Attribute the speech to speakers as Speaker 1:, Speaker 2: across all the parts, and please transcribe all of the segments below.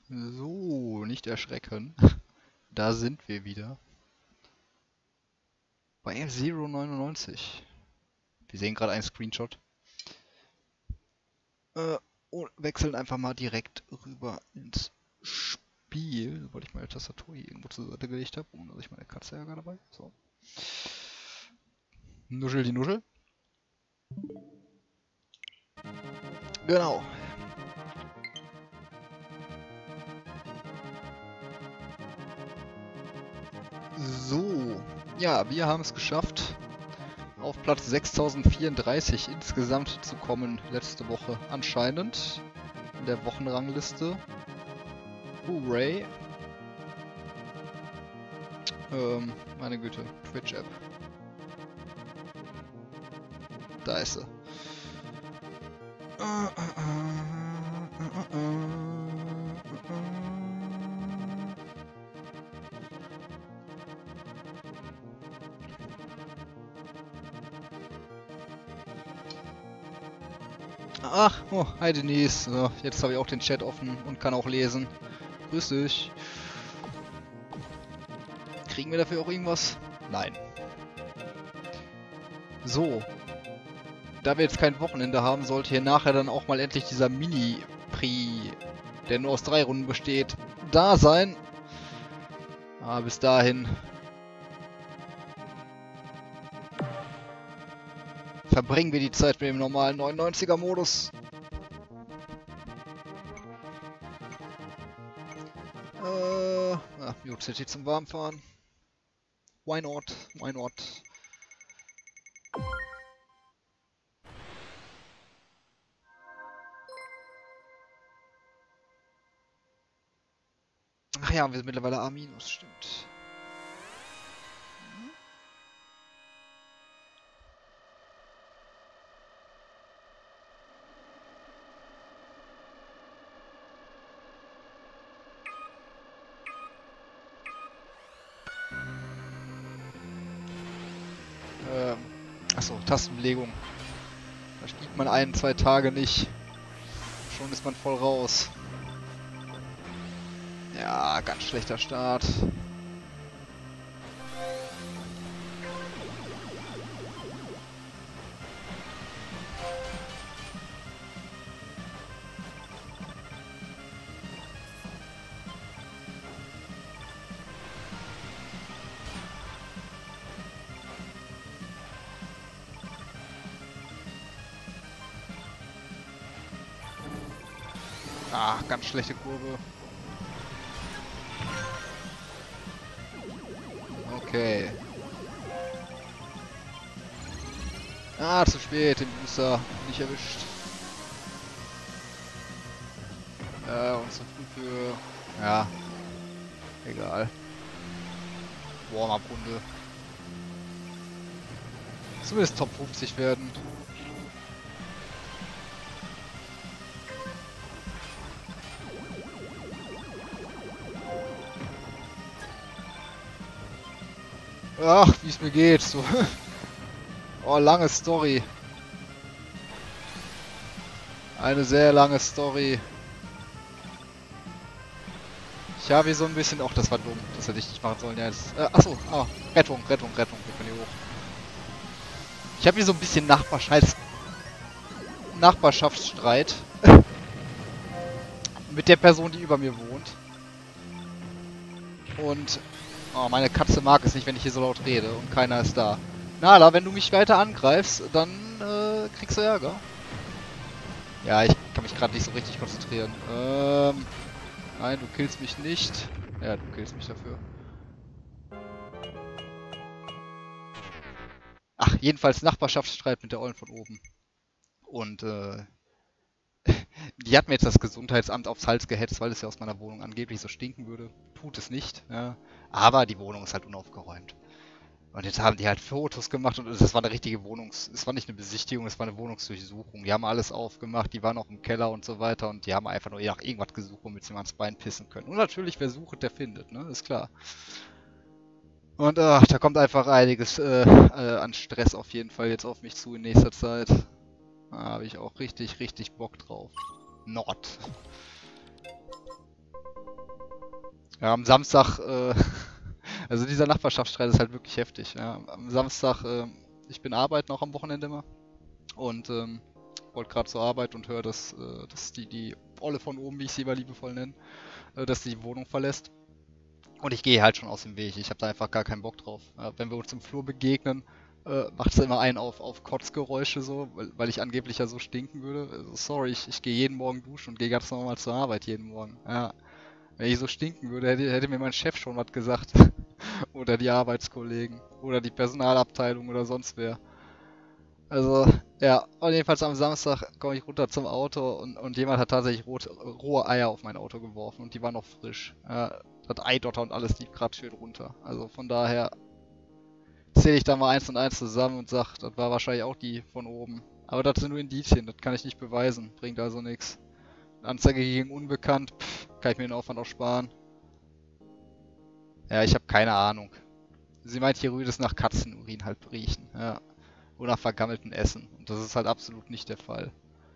Speaker 1: So, nicht erschrecken. Da sind wir wieder. Bei F099. Wir sehen gerade einen Screenshot. Und wechseln einfach mal direkt rüber ins Spiel, weil ich meine Tastatur hier irgendwo zur Seite gelegt habe, ohne dass ich meine Katze ärgere dabei. So. Nuschel die Nuschel. Genau. So. Ja, wir haben es geschafft, auf Platz 6034 insgesamt zu kommen letzte Woche anscheinend in der Wochenrangliste. Hooray! Meine Güte, Twitch-App. Da ist sie. Ach, oh, hi Denise. So, jetzt habe ich auch den Chat offen und kann auch lesen. Grüß dich. Kriegen wir dafür auch irgendwas? Nein. So. Da wir jetzt kein Wochenende haben, sollte hier nachher dann auch mal endlich dieser Mini-Prix, der nur aus 3 Runden besteht, da sein. Aber bis dahin verbringen wir die Zeit mit dem normalen 99er-Modus. Mute City zum Warmfahren. Why not? Why not? Ach ja, wir sind mittlerweile A-, stimmt. Achso, Tastenbelegung. Da spielt man 1, 2 Tage nicht. Schon ist man voll raus. Ja, ganz schlechter Start. Ah, ganz schlechte Kurve. Okay. Ah, zu spät, den Booster nicht erwischt. Und zu früh für... Ja. Egal. Warm-up-Runde. Zumindest Top 50 werden. Ach, wie es mir geht. So. Oh, lange Story. Eine sehr lange Story. Ich habe hier so ein bisschen... Ach, das war dumm. Das hätte ich nicht machen sollen. Ja, jetzt... achso. Ah, Rettung. Wir können hier hoch. Ich habe hier so ein bisschen Nachbarschaftsstreit. Mit der Person, die über mir wohnt. Und... Oh, meine Katze mag es nicht, wenn ich hier so laut rede und keiner ist da. Nala, wenn du mich weiter angreifst, dann kriegst du Ärger. Ja, ich kann mich gerade nicht so richtig konzentrieren. Nein, du killst mich nicht. Ja, du killst mich dafür. Ach, jedenfalls Nachbarschaftsstreit mit der Ollen von oben. Und die hat mir jetzt das Gesundheitsamt aufs Hals gehetzt, weil es ja aus meiner Wohnung angeblich so stinken würde. Tut es nicht, ja. Aber die Wohnung ist halt unaufgeräumt. Und jetzt haben die halt Fotos gemacht und das war eine richtige es war nicht eine Besichtigung, es war eine Wohnungsdurchsuchung. Die haben alles aufgemacht, die waren auch im Keller und so weiter und die haben einfach nur nach irgendwas gesucht, womit sie mal ans Bein pissen können. Und natürlich, wer sucht, der findet, ne? Ist klar. Und da kommt einfach einiges an Stress auf jeden Fall jetzt auf mich zu in nächster Zeit. Da habe ich auch richtig Bock drauf. Not. Ja, am Samstag, also dieser Nachbarschaftsstreit ist halt wirklich heftig. Ja. Am Samstag, ich bin arbeiten auch am Wochenende immer und wollte gerade zur Arbeit und höre, dass die Olle von oben, wie ich sie immer liebevoll nenne, dass die Wohnung verlässt. Und ich gehe halt schon aus dem Weg. Ich habe da einfach gar keinen Bock drauf. Ja, wenn wir uns im Flur begegnen, macht es immer einen auf Kotzgeräusche so, weil ich angeblich ja so stinken würde. Also, sorry, ich gehe jeden Morgen duschen und gehe ganz normal zur Arbeit jeden Morgen. Ja, wenn ich so stinken würde, hätte mir mein Chef schon was gesagt. Oder die Arbeitskollegen. Oder die Personalabteilung oder sonst wer. Also, ja, und jedenfalls am Samstag komme ich runter zum Auto und jemand hat tatsächlich rohe Eier auf mein Auto geworfen und die waren noch frisch. Das Eidotter und alles lief gerade schön runter. Also von daher zähle ich da mal eins und eins zusammen und sage, das war wahrscheinlich auch die von oben. Aber das sind nur Indizien, das kann ich nicht beweisen. Bringt also nichts. Anzeige gegen Unbekannt, kann ich mir den Aufwand auch sparen. Ja, ich habe keine Ahnung. Sie meint, hier rührt es nach Katzenurin halt riechen. Ja. Oder nach vergammelten Essen. Und das ist halt absolut nicht der Fall.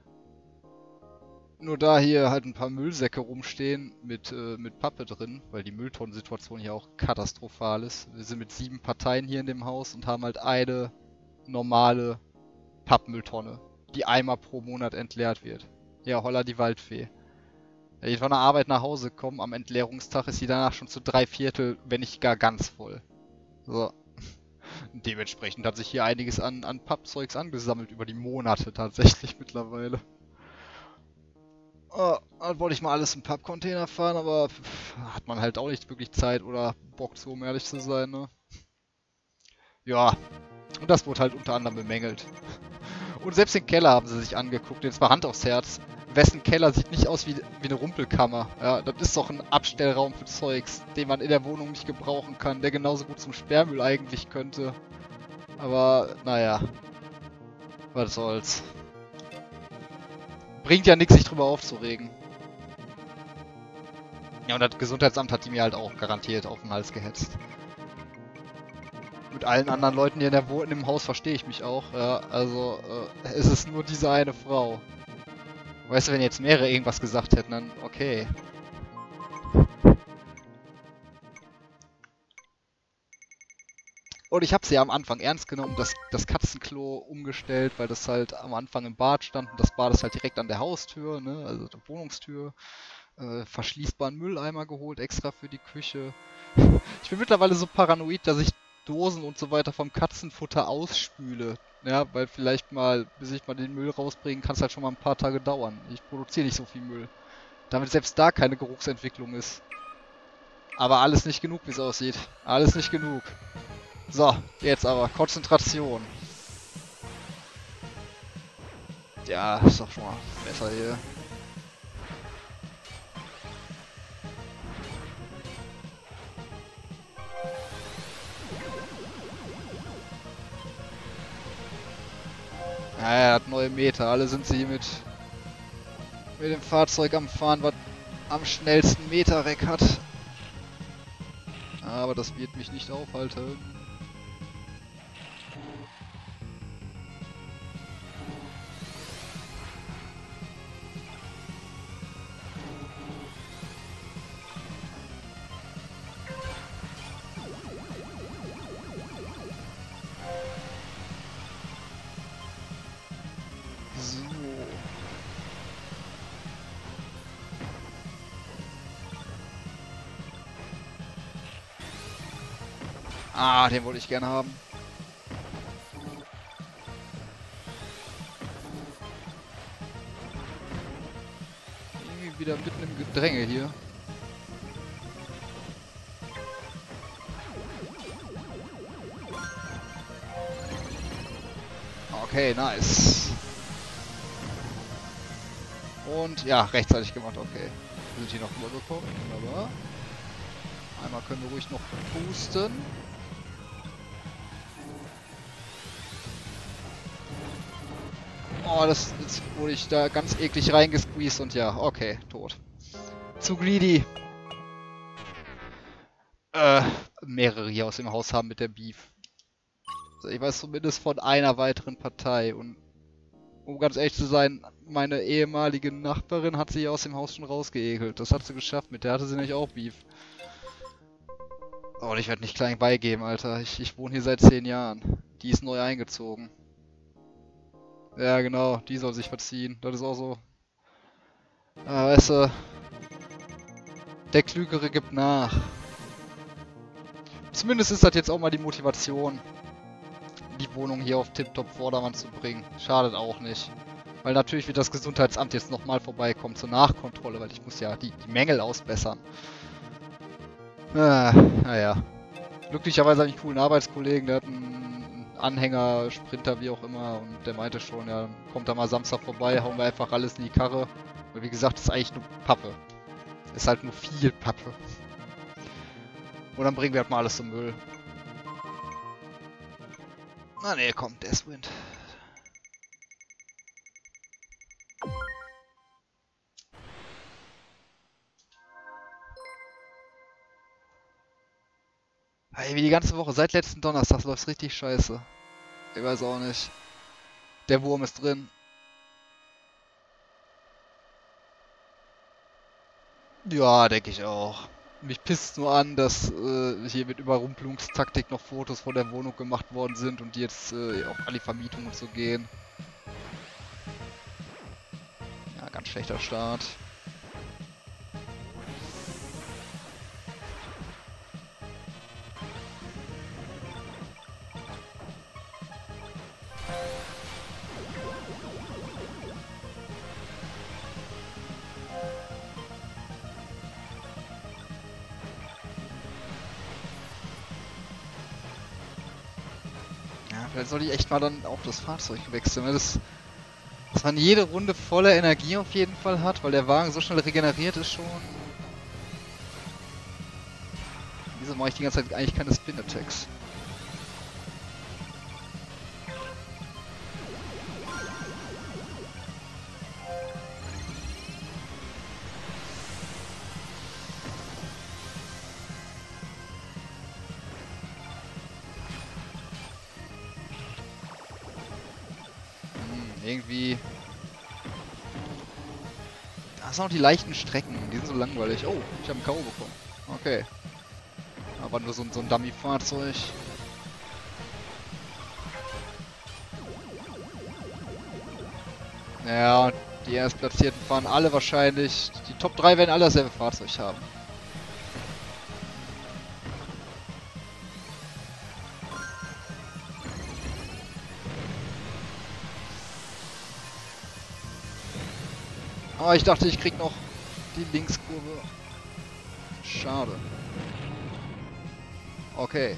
Speaker 1: Nur da hier halt ein paar Müllsäcke rumstehen mit Pappe drin, weil die Mülltonnensituation hier auch katastrophal ist. Wir sind mit 7 Parteien hier in dem Haus und haben halt eine normale Pappmülltonne, die einmal pro Monat entleert wird. Ja, holla die Waldfee. Wenn ich von der Arbeit nach Hause komme, am Entleerungstag ist sie danach schon zu 3/4, wenn nicht gar ganz voll. So. Dementsprechend hat sich hier einiges an Pappzeugs angesammelt über die Monate tatsächlich mittlerweile. Dann wollte ich mal alles im Pappcontainer fahren, aber hat man halt auch nicht wirklich Zeit oder Bock zu, um ehrlich zu sein, ne? Ja, und das wurde halt unter anderem bemängelt. Und selbst den Keller haben sie sich angeguckt, jetzt mal Hand aufs Herz. Wessen Keller sieht nicht aus wie eine Rumpelkammer? Ja, das ist doch ein Abstellraum für Zeugs, den man in der Wohnung nicht gebrauchen kann, der genauso gut zum Sperrmüll eigentlich könnte. Aber, naja, was soll's. Bringt ja nichts, sich drüber aufzuregen. Ja, und das Gesundheitsamt hat die mir halt auch garantiert auf den Hals gehetzt. Mit allen anderen Leuten hier in dem Haus verstehe ich mich auch. Ja, also, es ist nur diese eine Frau. Weißt du, wenn jetzt mehrere irgendwas gesagt hätten, dann okay. Und ich habe sie ja am Anfang ernst genommen, das Katzenklo umgestellt, weil das halt am Anfang im Bad stand und das Bad ist halt direkt an der Haustür, ne, also der Wohnungstür. Verschließbaren Mülleimer geholt, extra für die Küche. Ich bin mittlerweile so paranoid, dass ich Dosen und so weiter vom Katzenfutter ausspüle. Ja, weil vielleicht mal, bis ich mal den Müll rausbringen, kann es halt schon mal ein paar Tage dauern. Ich produziere nicht so viel Müll. Damit selbst da keine Geruchsentwicklung ist. Aber alles nicht genug, wie es aussieht. Alles nicht genug. So, jetzt aber. Konzentration. Ja, ist doch schon mal besser hier. Ja, er hat neue Meter. Alle sind sie mit dem Fahrzeug am Fahren, was am schnellsten Meterreck hat. Aber das wird mich nicht aufhalten. So. Ah, den wollte ich gerne haben. Irgendwie wieder mitten im Gedränge hier. Okay, nice. Und ja, rechtzeitig gemacht, okay. Wir sind hier noch rübergekommen, wunderbar. Einmal können wir ruhig noch boosten. Oh, jetzt wurde ich da ganz eklig reingesqueezed und ja, okay, tot. Zu greedy. Mehrere hier aus dem Haus haben mit der Beef. Also ich weiß zumindest von einer weiteren Partei und um ganz ehrlich zu sein, meine ehemalige Nachbarin hat sie aus dem Haus schon rausgeekelt. Das hat sie geschafft, mit der hatte sie nämlich auch Beef. Oh, ich werde nicht klein beigeben, Alter. Ich wohne hier seit 10 Jahren. Die ist neu eingezogen. Ja, genau, die soll sich verziehen. Das ist auch so. Weißt du, der Klügere gibt nach. Zumindest ist das jetzt auch mal die Motivation, die Wohnung hier auf Tip-Top Vordermann zu bringen. Schadet auch nicht. Weil natürlich wird das Gesundheitsamt jetzt nochmal vorbeikommen zur Nachkontrolle, weil ich muss ja die Mängel ausbessern. Naja. Glücklicherweise habe ich einen coolen Arbeitskollegen, der hat einen Anhänger, Sprinter, wie auch immer, und der meinte schon, ja, kommt da mal Samstag vorbei, hauen wir einfach alles in die Karre. Weil wie gesagt, das ist eigentlich nur Pappe. Ist halt nur viel Pappe. Und dann bringen wir halt mal alles zum Müll. Na ne, komm, Deathwind. Hey, wie die ganze Woche, seit letzten Donnerstag läuft's richtig scheiße. Ich weiß auch nicht. Der Wurm ist drin. Ja, denke ich auch. Mich pisst nur an, dass hier mit Überrumpelungstaktik noch Fotos von der Wohnung gemacht worden sind und die jetzt auf alle Vermietungen und so gehen. Ja, ganz schlechter Start. Vielleicht sollte ich echt mal dann auch das Fahrzeug wechseln, weil dass man jede Runde volle Energie auf jeden Fall hat, weil der Wagen so schnell regeneriert ist schon. Wieso mache ich die ganze Zeit eigentlich keine Spin-Attacks? Irgendwie... Da sind auch die leichten Strecken, die sind so langweilig. Oh, ich habe einen K.O. bekommen. Okay. Aber nur so ein Dummy-Fahrzeug. Ja, die Erstplatzierten fahren alle wahrscheinlich... Die Top 3 werden alle dasselbe Fahrzeug haben. Aber ich dachte, ich krieg noch die Linkskurve. Schade. Okay.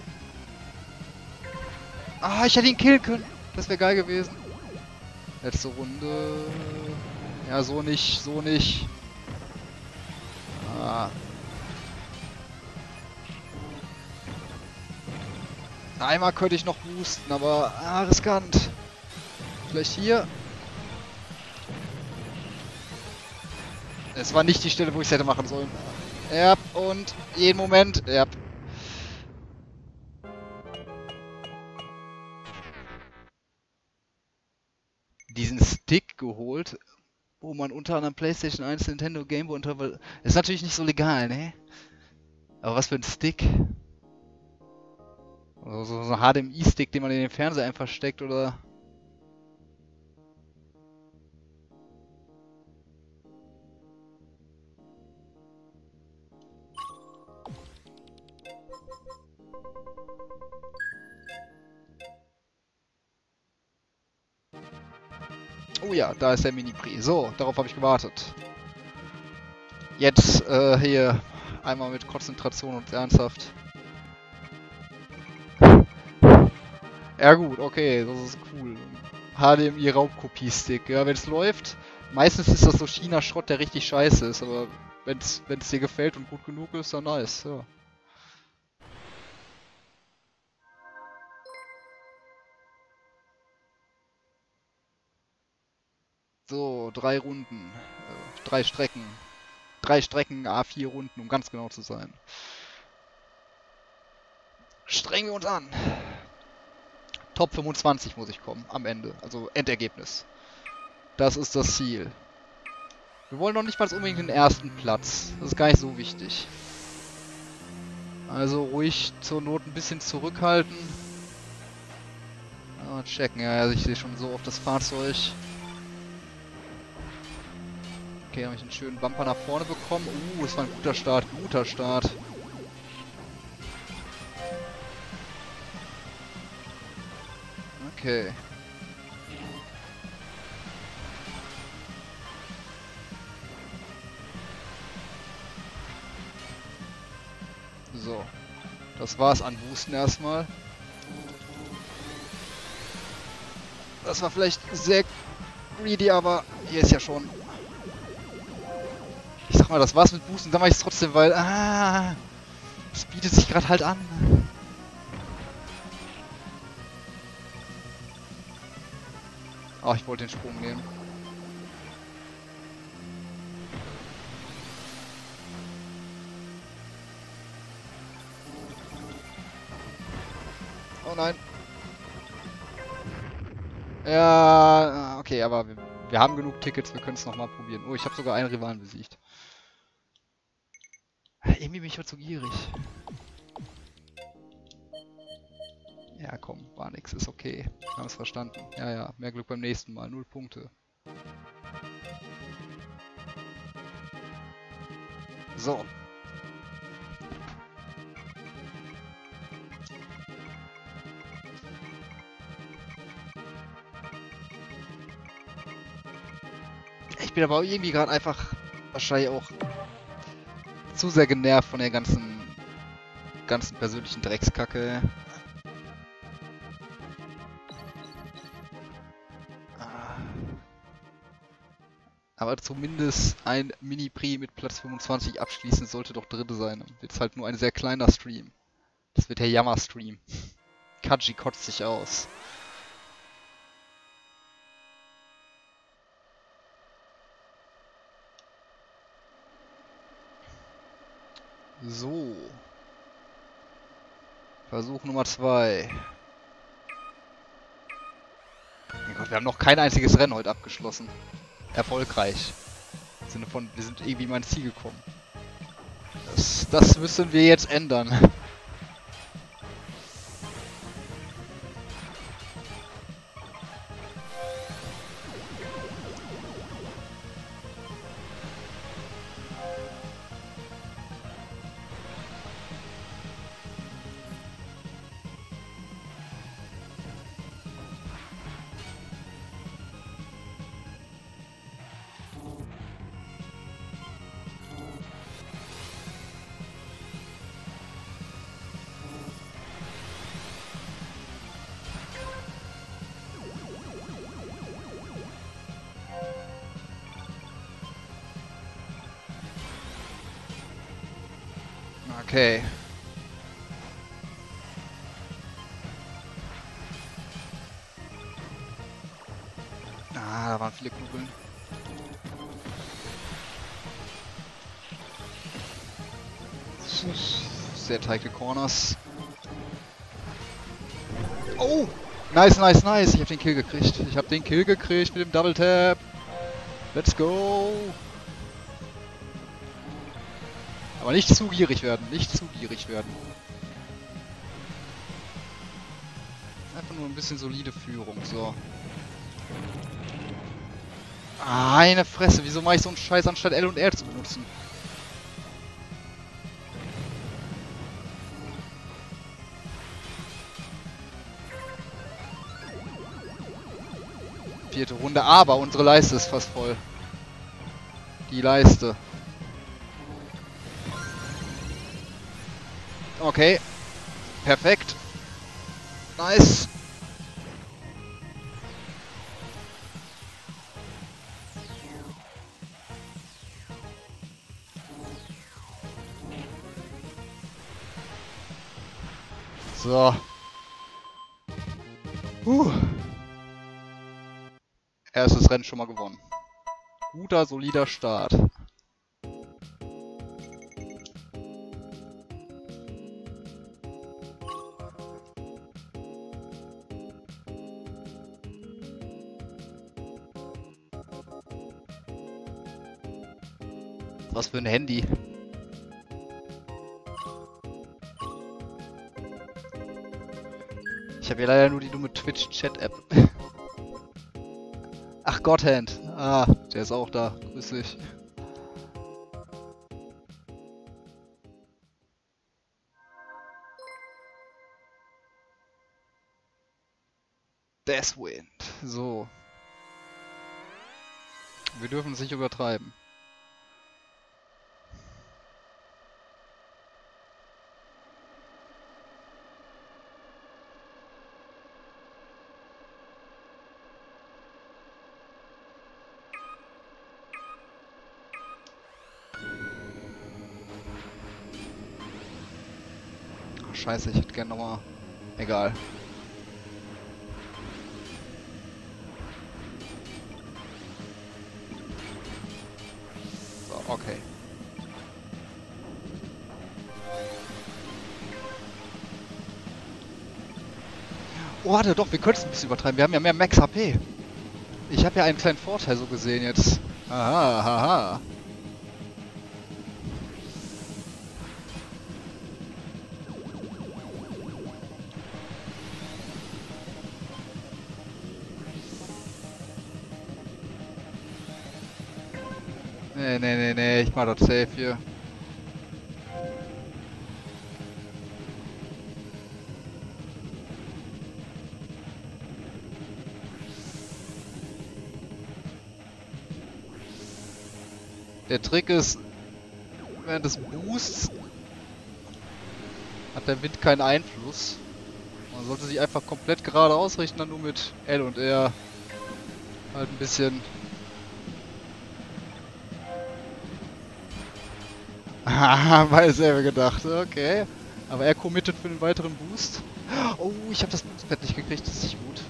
Speaker 1: Ah, ich hätte ihn killen können. Das wäre geil gewesen. Letzte Runde. Ja, so nicht, so nicht. Ah. Einmal könnte ich noch boosten, aber riskant. Vielleicht hier. Es war nicht die Stelle, wo ich es hätte machen sollen. Ja, und jeden Moment. Ja. Diesen Stick geholt, wo man unter anderem PlayStation 1, Nintendo, Game Boy unter... Ist natürlich nicht so legal, ne? Aber was für ein Stick? Also so ein HDMI-Stick, den man in den Fernseher einfach steckt, oder... Oh ja, da ist der Mini-Prix. So, darauf habe ich gewartet. Jetzt hier einmal mit Konzentration und ernsthaft. Ja gut, okay, das ist cool. HDMI-Raubkopie-Stick. Ja, wenn es läuft, meistens ist das so China-Schrott, der richtig scheiße ist, aber wenn es dir gefällt und gut genug ist, dann nice, ja. So, 3 Runden, 3 Strecken. 3 Strecken, A4 Runden, um ganz genau zu sein. Strengen wir uns an. Top 25 muss ich kommen, am Ende. Also Endergebnis. Das ist das Ziel. Wir wollen noch nicht mal unbedingt den ersten Platz. Das ist gar nicht so wichtig. Also ruhig zur Not ein bisschen zurückhalten. Mal checken, ja, also ich sehe schon so auf das Fahrzeug. Okay, habe ich einen schönen Bumper nach vorne bekommen. Das war ein guter Start, guter Start. Okay. So. Das war's an Boosten erstmal. Das war vielleicht sehr greedy, aber hier ist ja schon... Ich sag mal, das war's mit Boosten, dann mach ich es trotzdem, weil... es bietet sich gerade halt an. Oh, ich wollte den Sprung nehmen. Oh nein. Ja, okay, aber wir haben genug Tickets, wir können es nochmal probieren. Oh, ich habe sogar einen Rivalen besiegt. Irgendwie bin ich heute zu gierig. Ja, komm, war nix, ist okay. Wir haben es verstanden. Ja, ja, mehr Glück beim nächsten Mal. 0 Punkte. So. Ich bin aber irgendwie gerade einfach wahrscheinlich auch zu sehr genervt von der ganzen persönlichen Dreckskacke. Aber zumindest ein Mini-Prix mit Platz 25 abschließen sollte doch drin sein. Jetzt halt nur ein sehr kleiner Stream. Das wird der Jammer-Stream. Kaji kotzt sich aus. So. Versuch Nummer 2. Mein Gott, wir haben noch kein einziges Rennen heute abgeschlossen. Erfolgreich. Im Sinne von, wir sind irgendwie mal ins Ziel gekommen. Das müssen wir jetzt ändern. Okay. Da waren viele Kugeln. Sehr tighte Corners. Oh! Nice, nice, nice. Ich hab den Kill gekriegt. Ich hab den Kill gekriegt mit dem Double Tap. Let's go! Aber nicht zu gierig werden, nicht zu gierig werden. Einfach nur ein bisschen solide Führung, so. Eine Fresse, wieso mache ich so einen Scheiß anstatt L und R zu benutzen? Vierte Runde, aber unsere Leiste ist fast voll. Die Leiste. Okay. Perfekt. Nice. So. Erstes Rennen schon mal gewonnen. Guter, solider Start. Was für ein Handy. Ich habe ja leider nur die dumme Twitch-Chat-App. Ach, Godhand. Ah, der ist auch da. Grüß dich. Deathwind. So. Wir dürfen es nicht übertreiben. Ach, scheiße, ich hätte gerne nochmal... Egal. So, okay. Oh, warte, doch, wir können es ein bisschen übertreiben. Wir haben ja mehr Max HP. Ich habe ja einen kleinen Vorteil so gesehen jetzt. Aha, haha. Nee, ich mach das safe hier. Der Trick ist, während des Boosts hat der Wind keinen Einfluss. Man sollte sich einfach komplett gerade ausrichten, dann nur mit L und R halt ein bisschen... Haha, mal selber gedacht, okay. Aber er committet für den weiteren Boost. Oh, ich habe das Boostpad nicht gekriegt, das ist nicht gut.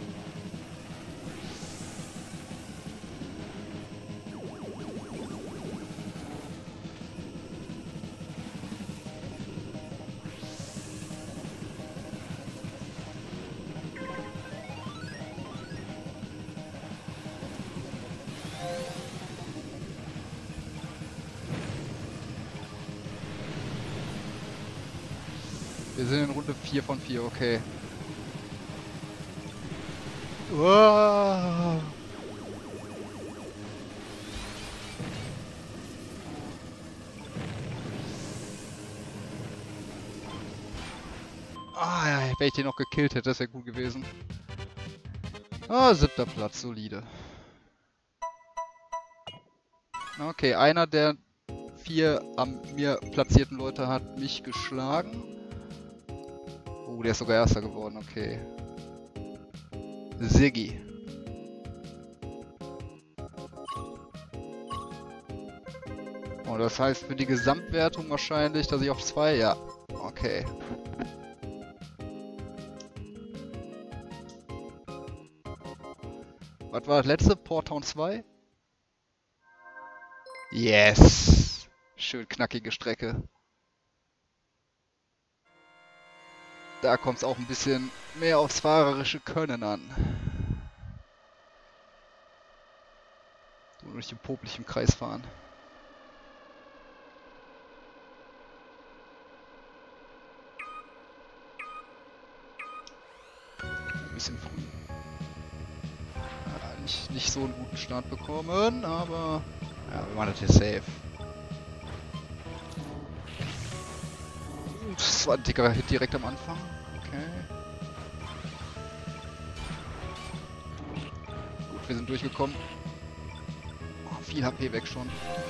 Speaker 1: Wir sind in Runde 4 von 4, okay. Uah. Ah, ja, wenn ich den noch gekillt hätte, das wäre gut gewesen. Ah, 7. Platz, solide. Okay, einer der 4 am mir platzierten Leute hat mich geschlagen. Oh, der ist sogar Erster geworden, okay. Siggi. Oh, das heißt für die Gesamtwertung wahrscheinlich, dass ich auf 2, ja. Okay. Was war das letzte? Port Town 2? Yes! Schön knackige Strecke. Da kommt es auch ein bisschen mehr aufs fahrerische Können an. Nur durch den popeligen Kreis fahren. Ein bisschen früh. Ja, nicht so einen guten Start bekommen, aber ja, wir machen das hier safe. Das war ein dicker Hit direkt am Anfang. Okay. Gut, wir sind durchgekommen. Oh, viel HP weg schon.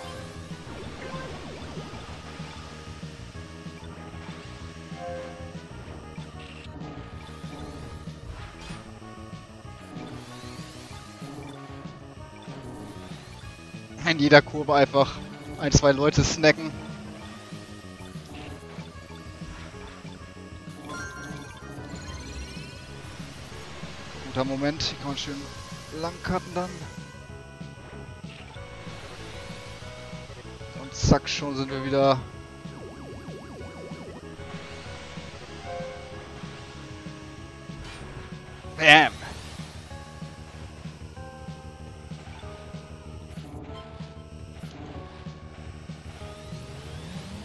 Speaker 1: In jeder Kurve einfach 1, 2 Leute snacken. Guter Moment, hier kann man schön lang cutten dann. Und zack, schon sind wir wieder. Bam!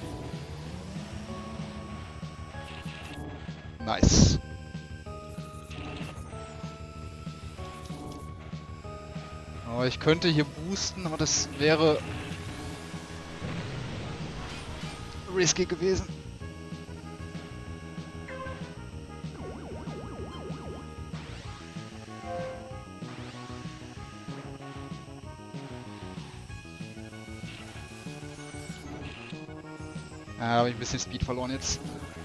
Speaker 1: Nice. Oh, ich könnte hier boosten, aber das wäre risky gewesen. Ja, da habe ich ein bisschen Speed verloren jetzt.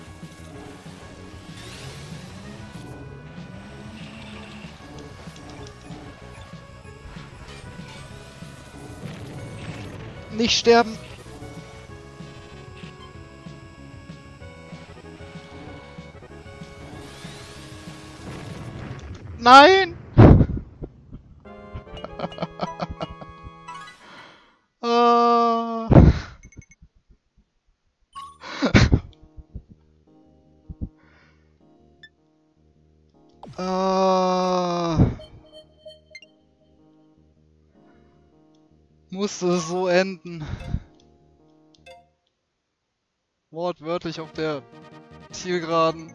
Speaker 1: Nicht sterben! Nein! Ah. Ah. Musste es so enden. Wortwörtlich auf der Zielgeraden.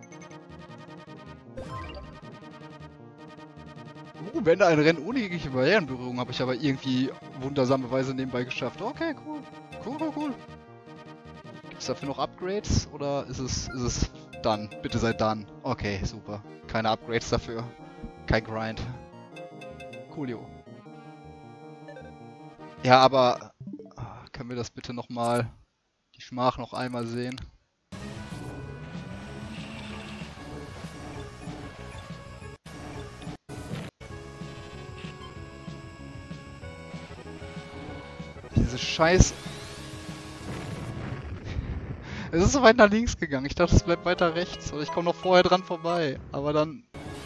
Speaker 1: Wenn ein Rennen ohne jegliche Barrierenberührung habe ich aber irgendwie wundersame Weise nebenbei geschafft. Okay, cool. Cool. Gibt es dafür noch Upgrades oder ist es done? Bitte sei done. Okay, super. Keine Upgrades dafür. Kein Grind. Coolio. Ja, aber können wir das bitte nochmal, die Schmach noch einmal sehen? Diese Scheiß... Es ist so weit nach links gegangen. Ich dachte, es bleibt weiter rechts. Oder ich komme noch vorher dran vorbei. Aber dann...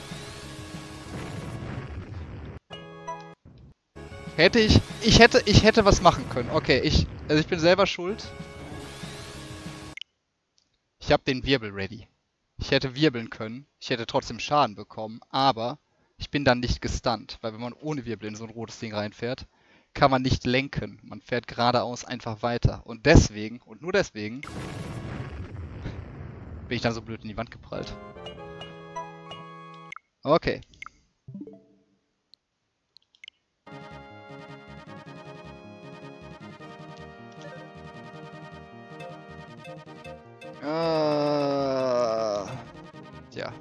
Speaker 1: Ich hätte was machen können. Okay, also ich bin selber schuld. Ich habe den Wirbel ready. Ich hätte wirbeln können. Ich hätte trotzdem Schaden bekommen. Aber ich bin dann nicht gestunt. Weil wenn man ohne Wirbel in so ein rotes Ding reinfährt, kann man nicht lenken. Man fährt geradeaus einfach weiter. Und deswegen, und nur deswegen, bin ich dann so blöd in die Wand geprallt. Okay. Ja.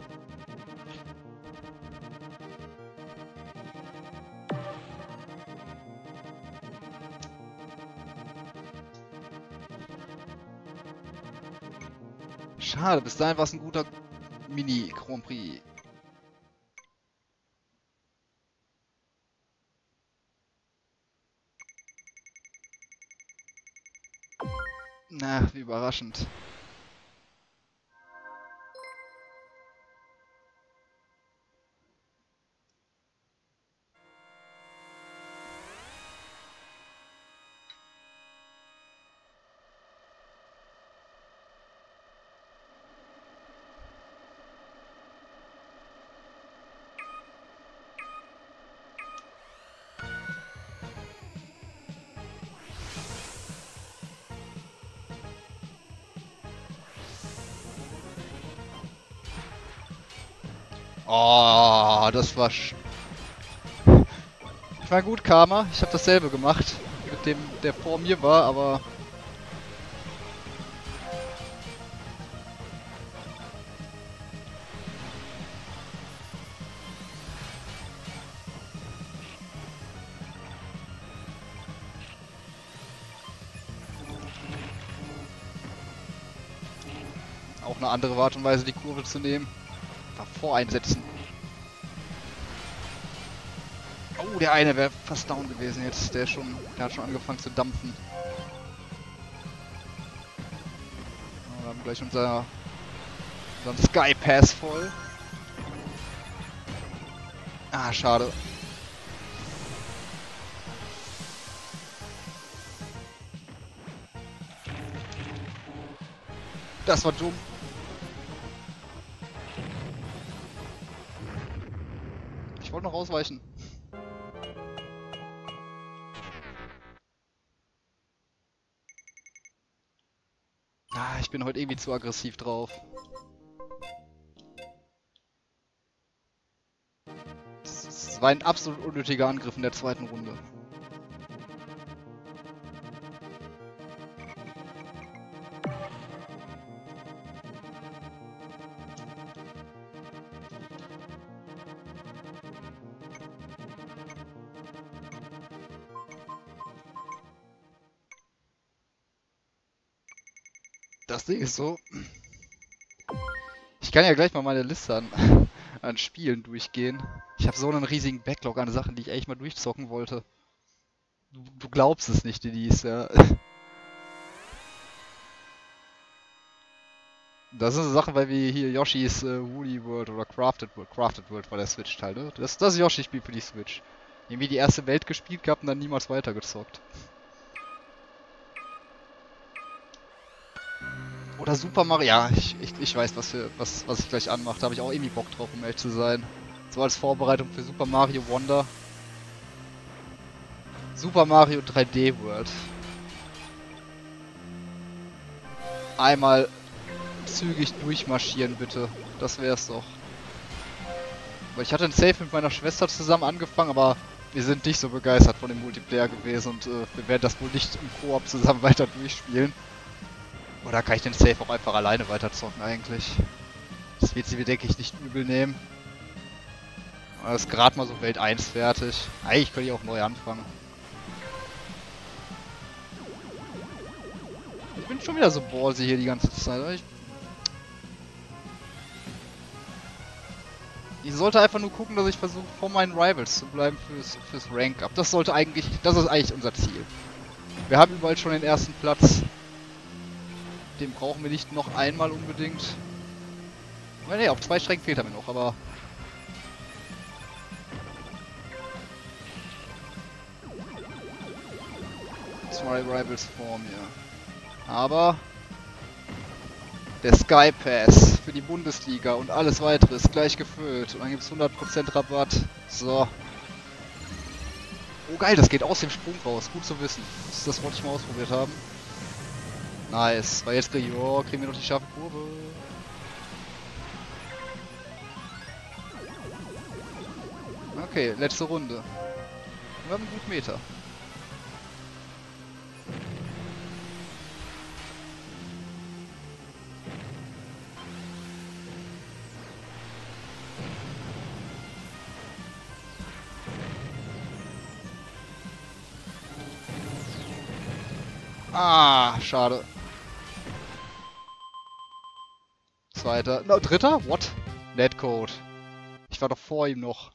Speaker 1: Schade, bis dahin war es ein guter Mini-Grand Prix. Na, wie überraschend. Oh, das war... Ich war gut, Karma. Ich habe dasselbe gemacht. Mit dem, der vor mir war, aber... Auch eine andere Art und Weise, die Kurve zu nehmen. Davor einsetzen. Oh, der eine wäre fast down gewesen jetzt. Der hat schon angefangen zu dampfen. Oh, wir haben gleich unseren Sky Pass voll. Ah, schade. Das war dumm. Ich wollte noch ausweichen. Ah, ich bin heute irgendwie zu aggressiv drauf. Das war ein absolut unnötiger Angriff in der zweiten Runde. Das Ding ist so, ich kann ja gleich mal meine Liste an Spielen durchgehen. Ich habe so einen riesigen Backlog an Sachen, die ich eigentlich mal durchzocken wollte. Du glaubst es nicht, Denise, ja. Das sind so Sachen, weil wir hier Yoshi's Woolly World oder Crafted World war der Switch-Teil, ne? Das Yoshi-Spiel für die Switch. Irgendwie die erste Welt gespielt gehabt und dann niemals weitergezockt. Oder Super Mario. Ja, ich weiß, was ich gleich anmache. Da habe ich auch irgendwie Bock drauf, um ehrlich zu sein. So als Vorbereitung für Super Mario Wonder. Super Mario 3D World. Einmal zügig durchmarschieren, bitte. Das wär's doch. Weil ich hatte ein Save mit meiner Schwester zusammen angefangen, aber wir sind nicht so begeistert von dem Multiplayer gewesen und wir werden das wohl nicht im Koop zusammen weiter durchspielen. Oder kann ich den Save auch einfach alleine weiterzocken eigentlich? Das wird sie mir, denke ich, nicht übel nehmen. Das ist gerade mal so Welt 1 fertig. Eigentlich könnte ich auch neu anfangen. Ich bin schon wieder so ballsy hier die ganze Zeit. Ich sollte einfach nur gucken, dass ich versuche, vor meinen Rivals zu bleiben fürs Rank-Up. Das ist eigentlich unser Ziel. Wir haben überall schon den ersten Platz. Den brauchen wir nicht noch einmal unbedingt. Ne, auf 2 Strecken fehlt er mir noch, aber... Zwei Rivals vor mir. Aber... Der Sky Pass für die Bundesliga und alles weitere ist gleich gefüllt. Und dann gibt es 100% Rabatt. So. Oh geil, das geht aus dem Sprung raus. Gut zu wissen. Das wollte ich mal ausprobiert haben. Nice. Weil jetzt kriegen wir noch die scharfe Kurve. Okay, letzte Runde. Wir haben einen guten Meter. Ah, schade. Zweiter. No, dritter? What? Netcode. Ich war doch vor ihm noch.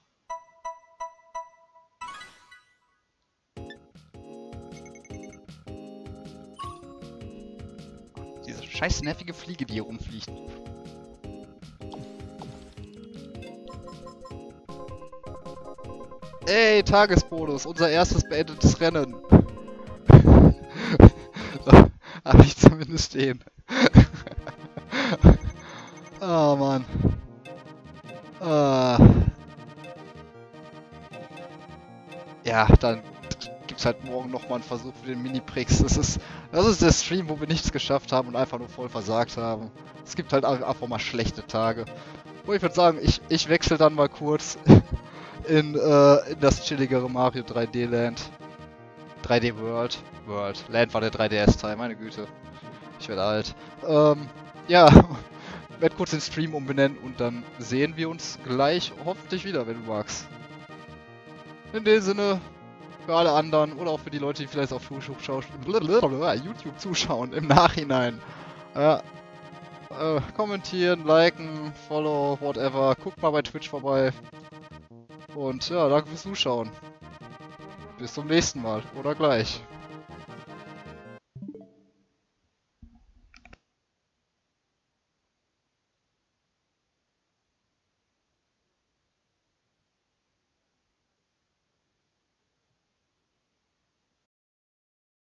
Speaker 1: Diese scheiß nervige Fliege, die hier rumfliegt. Ey, Tagesbonus, unser erstes beendetes Rennen. So, hab ich zumindest stehen. Oh Mann. Ja, dann gibt's halt morgen nochmal einen Versuch für den Mini-Prix. Das ist der Stream, wo wir nichts geschafft haben und einfach nur voll versagt haben. Es gibt halt einfach mal schlechte Tage. Und ich würde sagen, ich wechsle dann mal kurz in das chilligere Mario 3D Land. 3D World. Land war der 3DS-Teil, meine Güte. Ich werde alt. Ja, werde kurz den Stream umbenennen und dann sehen wir uns gleich hoffentlich wieder, wenn du magst. In dem Sinne, für alle anderen oder auch für die Leute, die vielleicht auf YouTube zuschauen im Nachhinein. Kommentieren, liken, follow, whatever. Guckt mal bei Twitch vorbei. Und ja, danke fürs Zuschauen. Bis zum nächsten Mal oder gleich.